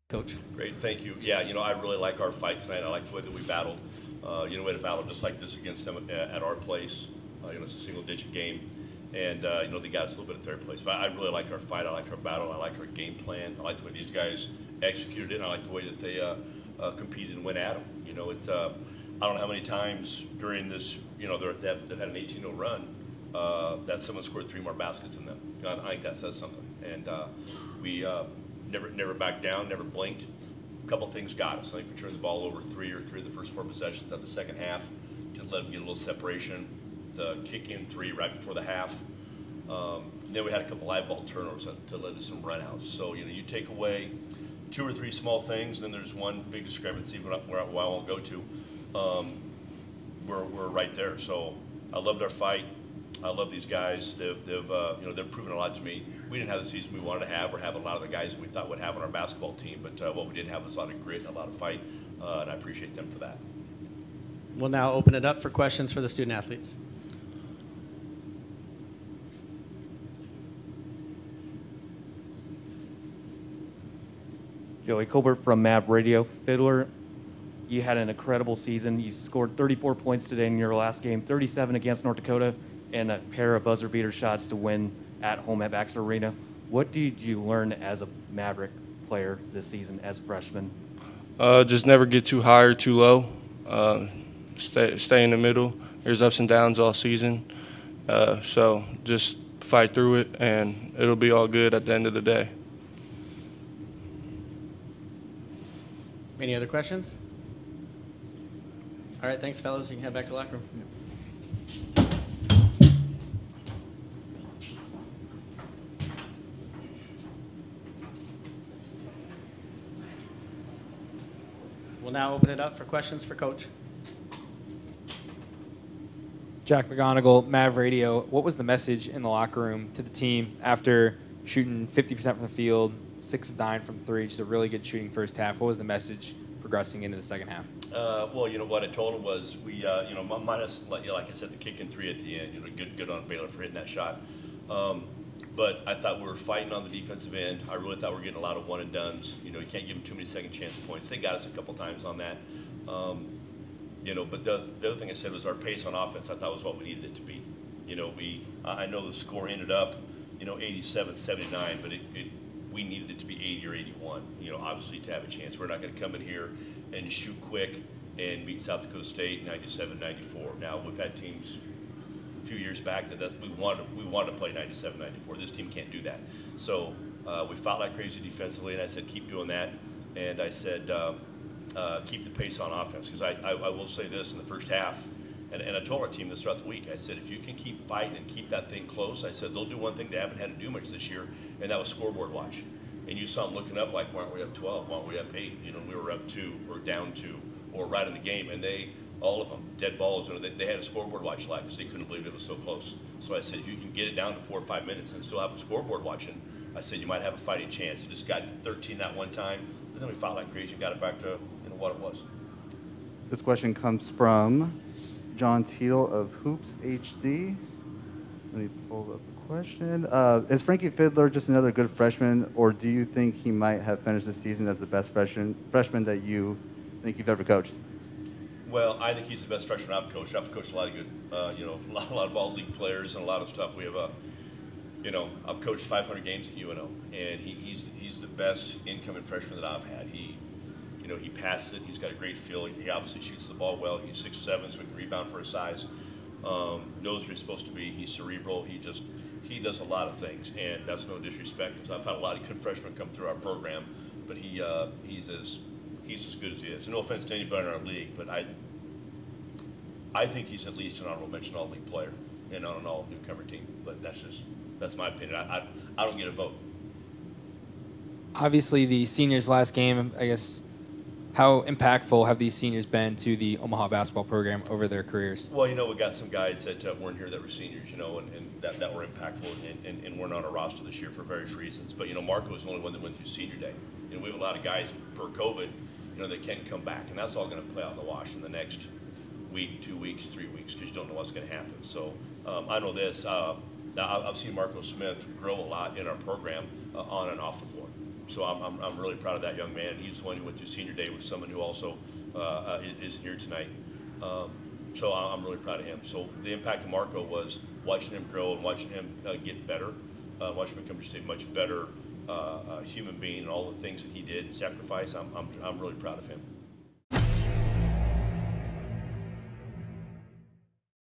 Coach. Great, thank you. Yeah, I really like our fight tonight. I like the way that we battled. We had a battle just like this against them at our place. It's a single-digit game, and they got us a little bit in third place. But I really like our fight. I like our battle. I like our game plan. I like the way these guys executed it. And I like the way that they competed and went at them. I don't know how many times during this, they've had an 18-0 run that someone scored 3 more baskets than them. I think that says something. And we never backed down, never blinked. A couple things got us. I think we turned the ball over 3 of the first 4 possessions of the second half to let them get a little separation. The kick in 3 right before the half. Then we had a couple live ball turnovers to lead to some runouts. So you take away 2 or 3 small things, then there's one big discrepancy where I won't go to. We're right there. So I loved our fight. I love these guys. They've proven a lot to me. We didn't have the season we wanted to have, or have a lot of the guys that we thought would have on our basketball team. But what we did have was a lot of grit and a lot of fight, and I appreciate them for that. We'll now open it up for questions for the student athletes. Joey Colbert from Mav Radio. Fidler, you had an incredible season. You scored 34 points today in your last game, 37 against North Dakota, and a pair of buzzer beater shots to win at home at Baxter Arena. What did you learn as a Maverick player this season as a freshman? Just never get too high or too low. Stay in the middle. There's ups and downs all season. So just fight through it, and it'll be all good at the end of the day. Any other questions? All right, thanks, fellas. You can head back to the locker room. We'll now open it up for questions for Coach. Jack McGonigal, Mav Radio. What was the message in the locker room to the team after shooting 50% from the field, 6 of 9 from 3, just a really good shooting first half? What was the message progressing into the second half? Well, what I told him was we, minus, like I said, the kick in 3 at the end. Good on Baylor for hitting that shot. But I thought we were fighting on the defensive end. I really thought we were getting a lot of one and dones. You can't give them too many second chance points. They got us a couple times on that. But the other thing I said was our pace on offense. I thought was what we needed it to be. I know the score ended up, 87-79, but we needed it to be 80 or 81. Obviously to have a chance. We're not going to come in here and shoot quick and beat South Dakota State 97-94. Now we've had teams a few years back that we wanted to play 97-94. This team can't do that. So we fought like crazy defensively, and I said keep doing that. And I said keep the pace on offense, because I will say this in the first half. And I told our team this throughout the week. I said, if you can keep fighting and keep that thing close, I said, they'll do one thing they haven't had to do much this year, and that was scoreboard watch. And you saw them looking up like, why aren't we up 12? Why aren't we up 8? We were up 2 or down 2 or right in the game. And all of them, dead balls, they had a scoreboard watch live because they couldn't believe it was so close. So I said, if you can get it down to 4 or 5 minutes and still have a scoreboard watching, I said, you might have a fighting chance. It just got to 13 that one time, but then we fought like crazy and got it back to what it was. This question comes from John Teetle of Hoops HD. Let me pull up the question. Is Frankie Fidler just another good freshman, or do you think he might have finished the season as the best freshman that you think you've ever coached? Well, I think he's the best freshman I've coached. I've coached a lot of good, a lot of all-league players and a lot of stuff. We have I've coached 500 games at UNO, and he's the best incoming freshman that I've had. He passes it. He's got a great feel. He obviously shoots the ball well. He's 6'7", so he can rebound for his size. Knows where he's supposed to be. He's cerebral. He does a lot of things, and that's no disrespect, because I've had a lot of good freshmen come through our program, but he's as good as he is. No offense to anybody in our league, but I think he's at least an honorable mention all-league player and on an all-newcomer team. But that's my opinion. I don't get a vote. Obviously, the seniors' last game, I guess, how impactful have these seniors been to the Omaha basketball program over their careers? Well, we got some guys that weren't here that were seniors, and that were impactful and weren't on our roster this year for various reasons. But, Marco was the only one that went through senior day. We have a lot of guys per COVID, that can come back, and that's all going to play out in the wash in the next week, 2 weeks, 3 weeks, because you don't know what's going to happen. So I know this. I've seen Marco Smith grow a lot in our program on and off the floor. So I'm really proud of that young man. He's the one who went through senior day with someone who also is here tonight. So I'm really proud of him. So the impact of Marco was watching him grow and watching him get better, watching him become just a much better human being, and all the things that he did, sacrifice. I'm really proud of him.